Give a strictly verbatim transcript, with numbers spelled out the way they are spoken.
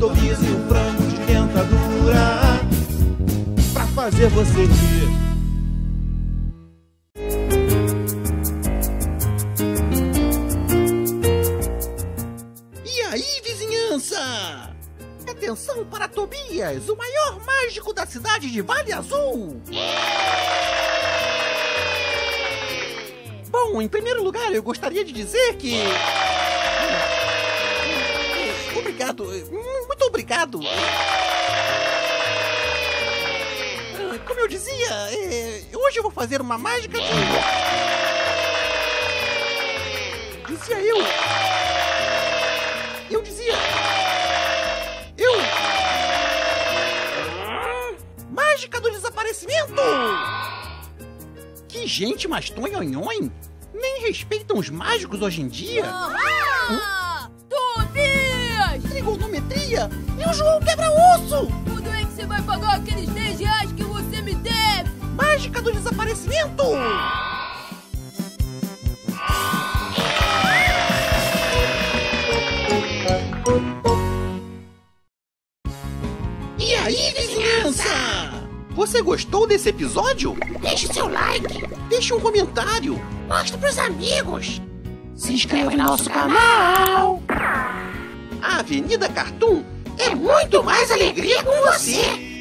rodovia e um frango de dentadura pra fazer você rir. E aí, vizinhança? Atenção para Tobias, o maior mágico da cidade de Vale Azul! Bom, em primeiro lugar, eu gostaria de dizer que... Obrigado, muito obrigado. Como eu dizia, é, hoje eu vou fazer uma mágica de... Dizia eu... Eu dizia... Eu... Mágica do desaparecimento! Que gente mais tonhonhon! Nem respeitam os mágicos hoje em dia! Ah, Tobias! Trigonometria e o João quebra-osso! Quando é que você vai pagar aqueles dez reais que você me deve? Mágica do desaparecimento! E aí, vizinhança? Você gostou desse episódio? Deixe seu like, Deixe um comentário. mostre pros amigos. Se inscreva no nosso canal. A Avenida Cartoon É muito mais alegria com você.